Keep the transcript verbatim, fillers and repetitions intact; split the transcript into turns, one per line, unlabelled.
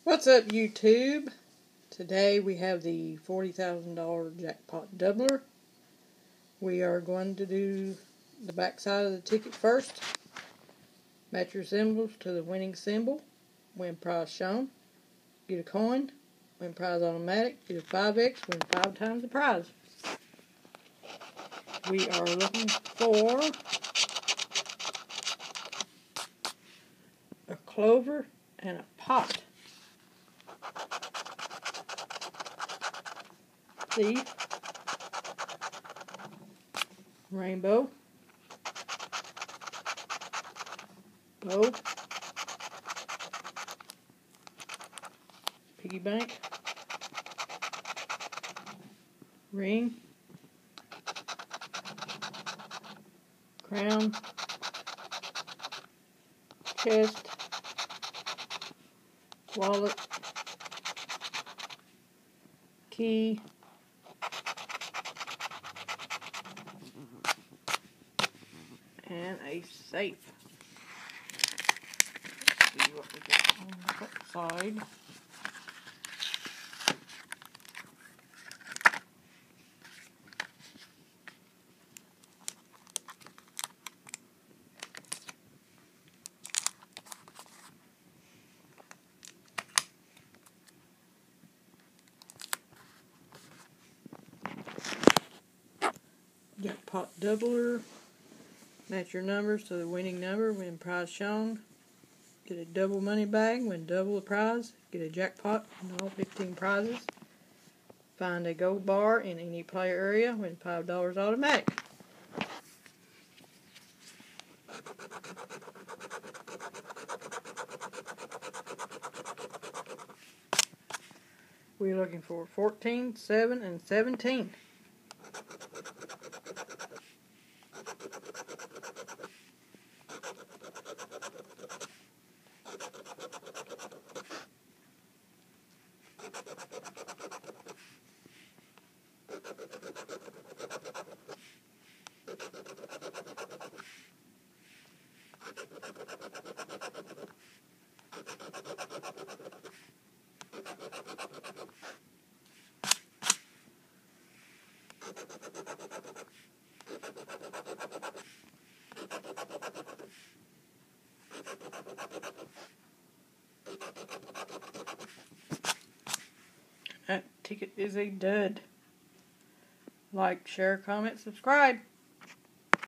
What's up, YouTube? Today we have the forty thousand dollar jackpot doubler. We are going to do the back side of the ticket first. Match your symbols to the winning symbol. Win prize shown. Get a coin. Win prize automatic. Get a five X. Win five times the prize. We are looking for a clover and a pot. Thief, rainbow, bow, piggy bank, ring, crown, chest, wallet, key, and a safe. Let's see what we got on the side. Jackpot doubler. Match your numbers to the winning number. Win prize shown. Get a double money bag. Win double the prize. Get a jackpot and all fifteen prizes. Find a gold bar in any player area. Win five dollars automatic. We're looking for fourteen, seven, and seventeen. That ticket is a dud. Like, share, comment, subscribe.